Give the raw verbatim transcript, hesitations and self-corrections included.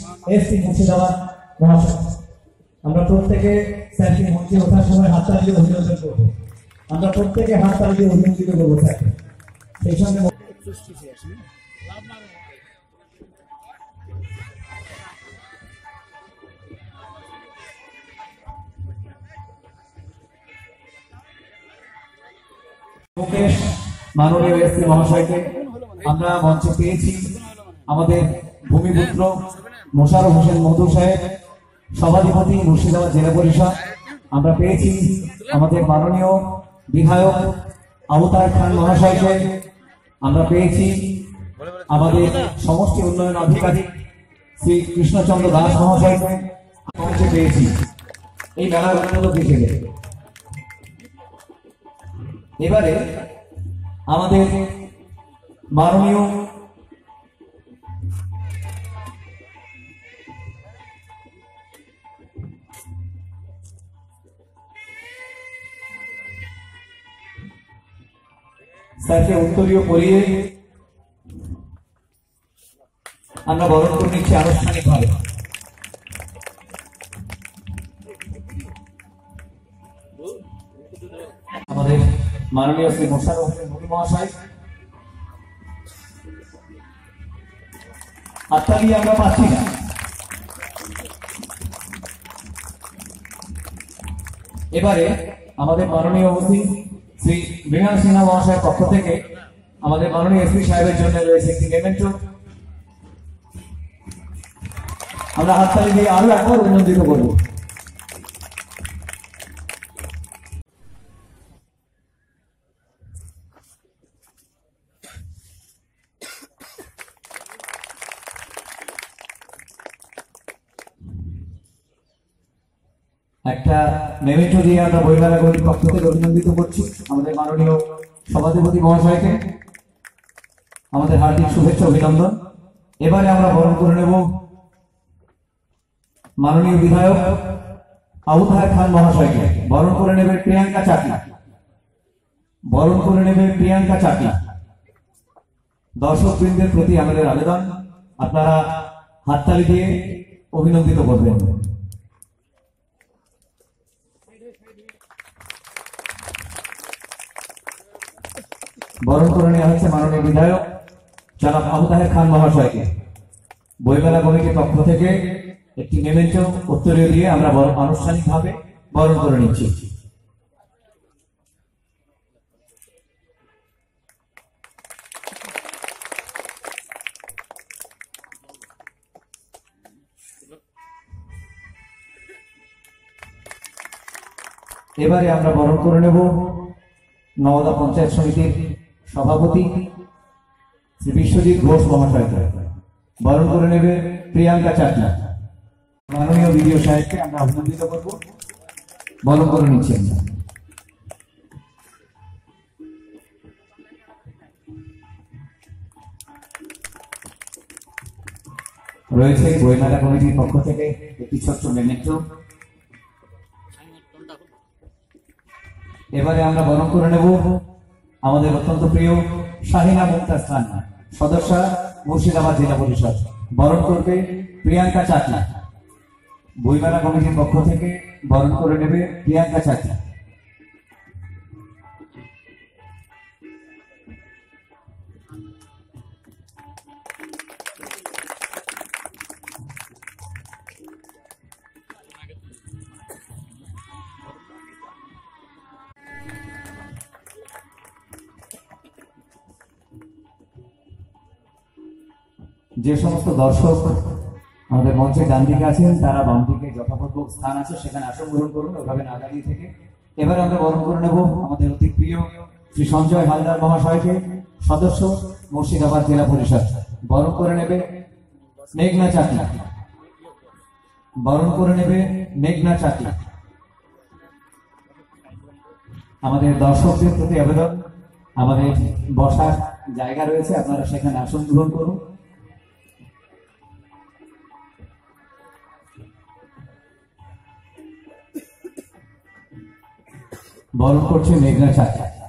SP Murshidabad মহাশয়। আমরা প্রত্যেকে স্যারকে মঞ্চে ওঠার সময় হাততালি দিয়ে অভিনন্দন করবো। আমরা প্রত্যেকে হাততালি দিয়ে অভিনন্দিত করবো স্যারকে। সেই সঙ্গে মুকেশ মাননীয় এসপি মহাশয়কে আমরা মঞ্চে পেয়েছি। আমাদের ভূমিপুত্র মোশাররফ হোসেন মধু সাহেব, সভাধিপতি মুর্শিদাবাদ জেলা পরিষদ। আমরা পেয়েছি আমাদের মাননীয় বিধায়ক আবুতার খান মহাশয়কে। আমরা পেয়েছি আমাদের সমষ্টি উন্নয়ন আধিকারিক শ্রী কৃষ্ণচন্দ্র দাস মহাশয়কে মঞ্চে পেয়েছি এই মেলার উন্নত হিসেবে। এবারে আমাদের মাননীয় স্যারকে উত্তরীয় পরিয়ে আমরা বরণ করে নিচ্ছি আনুষ্ঠানিকভাবে। আমাদের মাননীয় শ্রী মোশাররফ হোসেন মধু মহাশয়, হাততালি আমরা পাচ্ছি না। এবারে আমাদের মাননীয় ওসি শ্রী মৃণাল সিনহা মহাশয়ের পক্ষ থেকে আমাদের মাননীয় এসপি সাহেবের জন্য রয়েছে একটি মেমেন্টো। আমরা হাততালি দিয়ে আরো একবার অভিনন্দিত করব। একটা মেমেন্টো দিয়ে আমরা বইমেলা কমিটির পক্ষ থেকে অভিনন্দিত করছি আমাদের মাননীয় সভাধিপতি মহাশয়কে। আমাদের হার্দিক শুভেচ্ছা অভিনন্দন। এবারে আমরা বরণ করে নেব মাননীয় বিধায়ক আবুতার খান মহাশয়কে। বরণ করে নেবে প্রিয়াঙ্কা চাকলা। বরণ করে নেবে প্রিয়াঙ্কা চাকলা। দর্শকবৃন্দের প্রতি আমাদের আবেদন, আপনারা হাততালি দিয়ে অভিনন্দিত করবেন। বরণ করে নেওয়া হচ্ছে মাননীয় বিধায়ক জনাব আবুতার খান মহাশয়কে। বইমেলা কমিটির পক্ষ থেকে একটি মেমেন্টো উত্তরীয় দিয়ে আমরা আনুষ্ঠানিকভাবে বরণ করে নিচ্ছি। এবারে আমরা বরণ করে নেব নওদা পঞ্চায়েত সমিতির সভাপতি শ্রী বিশ্বজিৎ ঘোষ মহাশয়কে। বরণ করে নেবে প্রিয়াঙ্কা চাকলা। মাননীয় বিডিও সাহেবকে আমরা অভিনন্দিত করব। বরণ করে নিচ্ছেন। রয়েছে বইমেলা কমিটির পক্ষ থেকে একটি ছোট্ট মেমেন্টো। এবারে আমরা বরণ করে নেব আমাদের অত্যন্ত প্রিয় শাহিনা মুমতাজ খান, সদস্য মুর্শিদাবাদ জেলা পরিষদ। বরণ করবে প্রিয়াঙ্কা চাকলা। বইমেলা কমিটির পক্ষ থেকে বরণ করে নেবে প্রিয়াঙ্কা চাকলা। যে সমস্ত দর্শক আমাদের মঞ্চে ডান দিকে আছেন তারা বাম দিকে যথাপূর্বক স্থান আছে, সেখানে আসন গ্রহণ করুন, ওভাবে না দাঁড়িয়ে থেকে। এবারে আমরা বরণ করে নেব আমাদের অতি প্রিয় শ্রী সঞ্জয় হালদার মহাশয়কে, সদস্য মুর্শিদাবাদ জেলা পরিষদ। বরণ করে নেবে মেঘনা চাকলা। বরণ করে নেবে মেঘনা চাকলা। আমাদের দর্শকদের প্রতি আবেদন, আমাদের বসার জায়গা রয়েছে, আপনারা সেখানে আসন গ্রহণ করুন। বরণ করছে মেঘনা চাকলা।